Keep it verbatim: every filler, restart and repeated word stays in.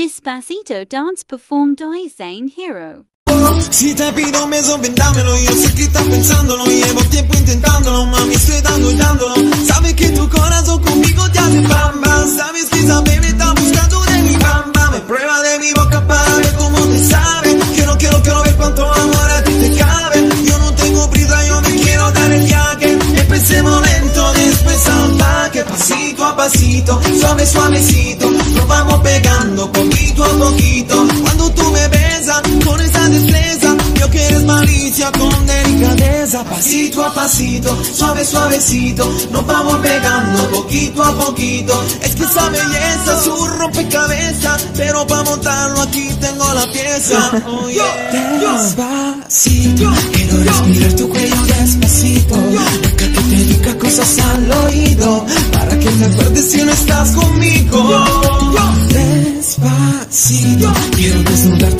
Despacito dance performed by Zayn Hero. Si te pido un beso, vendámelo. Yo sé que estás pensándolo, llevo tiempo intentándolo, mami, estoy dando y dándolo. Sabes que tu corazón conmigo te hace bamba. Sabes que esa baby está buscando de mi bamba. Me prueba de mi boca para ver cómo te sabe. Quiero, quiero, quiero ver cuánto amor a ti te cabe. Yo no tengo prisa, yo me quiero dar el viaje. Empecemos lento, después salvaje. Pasito a pasito, suave, suavecito. Nos vamos pegando poquito a poquito. Cuando tú me besas con esa destreza, yo que eres malicia con delicadeza. Pasito a pasito, suave, suavecito. Nos vamos pegando poquito a poquito. Es que esa belleza es un rompecabezas, pero para montarlo aquí tengo la pieza. Oh, yeah. Despacito, quiero respirar tu cuello despacito. Deja que te diga cosas al oído, para que te acuerdes si no estás conmigo. Despacito, quiero desnudar